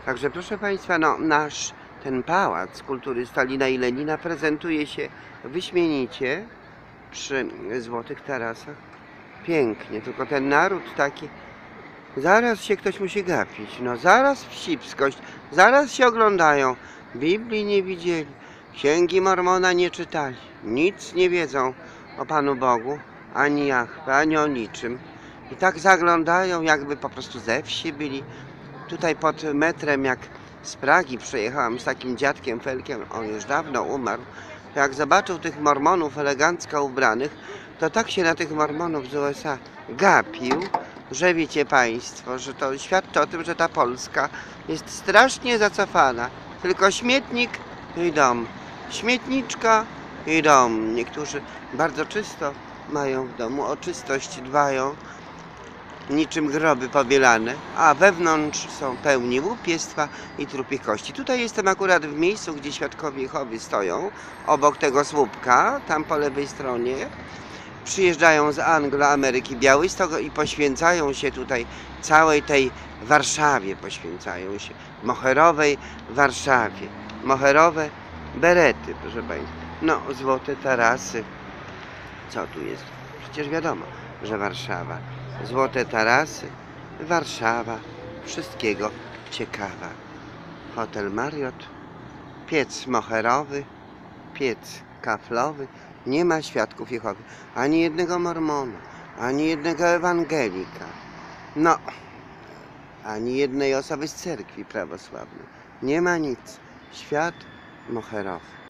Także proszę Państwa, no nasz ten pałac kultury Stalina i Lenina prezentuje się wyśmienicie przy Złotych Tarasach. Pięknie, tylko ten naród taki, zaraz się ktoś musi gapić, no zaraz wścibskość, zaraz się oglądają, Biblii nie widzieli, Księgi Mormona nie czytali, nic nie wiedzą o Panu Bogu, ani Jahwe, ani o niczym. I tak zaglądają, jakby po prostu ze wsi byli. Tutaj pod metrem, jak z Pragi przejechałam z takim dziadkiem Felkiem, on już dawno umarł, to jak zobaczył tych mormonów elegancko ubranych, to tak się na tych mormonów z USA gapił, że wiecie Państwo, że to świadczy o tym, że ta Polska jest strasznie zacofana. Tylko śmietnik i dom, śmietniczka i dom. Niektórzy bardzo czysto mają w domu, o czystość dbają, niczym groby pobielane, a wewnątrz są pełni łupiestwa i trupich kości. Tutaj jestem akurat w miejscu, gdzie świadkowie Jehowy stoją, obok tego słupka, tam po lewej stronie. Przyjeżdżają z Anglo-Ameryki Białystok i poświęcają się tutaj całej tej Warszawie, poświęcają się moherowej Warszawie. Moherowe berety, proszę Państwa. No, Złote Tarasy. Co tu jest? Przecież wiadomo, że Warszawa. Złote Tarasy, Warszawa, wszystkiego ciekawa. Hotel Marriott, piec moherowy, piec kaflowy. Nie ma świadków Jehowy, ani jednego mormona, ani jednego ewangelika, no, ani jednej osoby z cerkwi prawosławnej. Nie ma nic. Świat moherowy.